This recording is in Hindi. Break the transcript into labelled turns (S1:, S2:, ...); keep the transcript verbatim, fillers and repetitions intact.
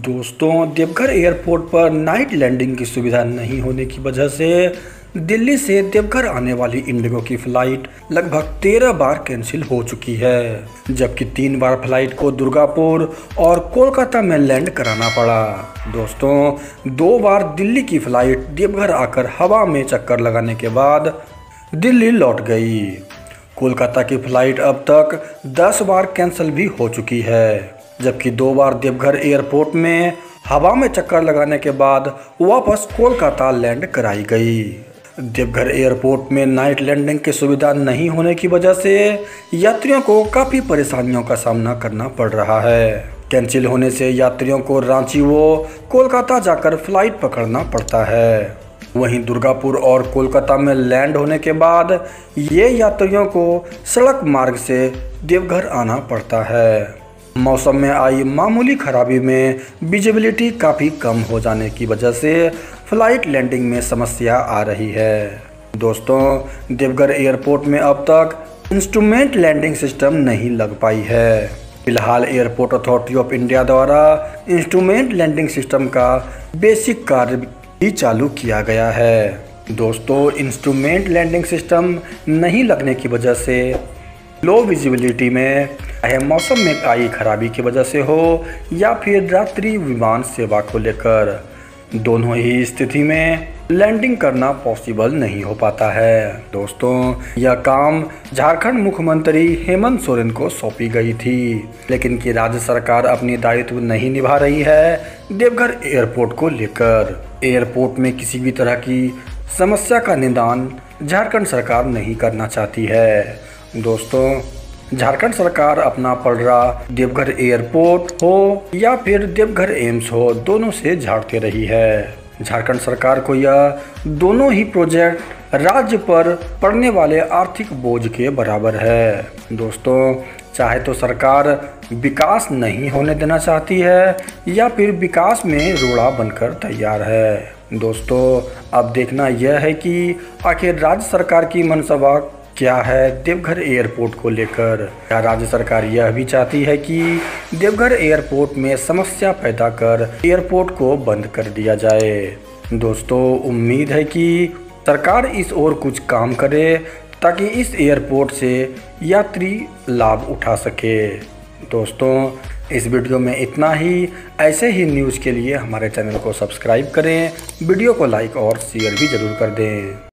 S1: दोस्तों, देवघर एयरपोर्ट पर नाइट लैंडिंग की सुविधा नहीं होने की वजह से दिल्ली से देवघर आने वाली इंडिगो की फ्लाइट लगभग तेरह बार कैंसिल हो चुकी है, जबकि तीन बार फ्लाइट को दुर्गापुर और कोलकाता में लैंड कराना पड़ा। दोस्तों, दो बार दिल्ली की फ्लाइट देवघर आकर हवा में चक्कर लगाने के बाद दिल्ली लौट गई। कोलकाता की फ्लाइट अब तक दस बार कैंसिल भी हो चुकी है, जबकि दो बार देवघर एयरपोर्ट में हवा में चक्कर लगाने के बाद वापस कोलकाता लैंड कराई गई। देवघर एयरपोर्ट में नाइट लैंडिंग की सुविधा नहीं होने की वजह से यात्रियों को काफ़ी परेशानियों का सामना करना पड़ रहा है। कैंसिल होने से यात्रियों को रांची व कोलकाता जाकर फ्लाइट पकड़ना पड़ता है। वहीं दुर्गापुर और कोलकाता में लैंड होने के बाद ये यात्रियों को सड़क मार्ग से देवघर आना पड़ता है। मौसम में आई मामूली खराबी में विजिबिलिटी काफ़ी कम हो जाने की वजह से फ्लाइट लैंडिंग में समस्या आ रही है। दोस्तों, देवघर एयरपोर्ट में अब तक इंस्ट्रूमेंट लैंडिंग सिस्टम नहीं लग पाई है। फिलहाल एयरपोर्ट अथॉरिटी ऑफ इंडिया द्वारा इंस्ट्रूमेंट लैंडिंग सिस्टम का बेसिक कार्य भी चालू किया गया है। दोस्तों, इंस्ट्रूमेंट लैंडिंग सिस्टम नहीं लगने की वजह से लो विजिबिलिटी में चाहे मौसम में आई खराबी की वजह से हो या फिर रात्रि विमान सेवा को लेकर, दोनों ही स्थिति में लैंडिंग करना पॉसिबल नहीं हो पाता है। दोस्तों, यह काम झारखंड मुख्यमंत्री हेमंत सोरेन को सौंपी गई थी, लेकिन कि राज्य सरकार अपनी दायित्व नहीं निभा रही है देवघर एयरपोर्ट को लेकर। एयरपोर्ट में किसी भी तरह की समस्या का निदान झारखंड सरकार नहीं करना चाहती है। दोस्तों, झारखंड सरकार अपना पलड़ा देवघर एयरपोर्ट हो या फिर देवघर एम्स हो, दोनों से झाड़ते रही है। झारखंड सरकार को यह दोनों ही प्रोजेक्ट राज्य पर पड़ने वाले आर्थिक बोझ के बराबर है। दोस्तों, चाहे तो सरकार विकास नहीं होने देना चाहती है या फिर विकास में रोड़ा बनकर तैयार है। दोस्तों, अब देखना यह है कि आखिर राज्य सरकार की मनसूबा क्या है देवघर एयरपोर्ट को लेकर। क्या राज्य सरकार यह भी चाहती है कि देवघर एयरपोर्ट में समस्या पैदा कर एयरपोर्ट को बंद कर दिया जाए। दोस्तों, उम्मीद है कि सरकार इस ओर कुछ काम करे ताकि इस एयरपोर्ट से यात्री लाभ उठा सके। दोस्तों, इस वीडियो में इतना ही। ऐसे ही न्यूज़ के लिए हमारे चैनल को सब्सक्राइब करें, वीडियो को लाइक और शेयर भी ज़रूर कर दें।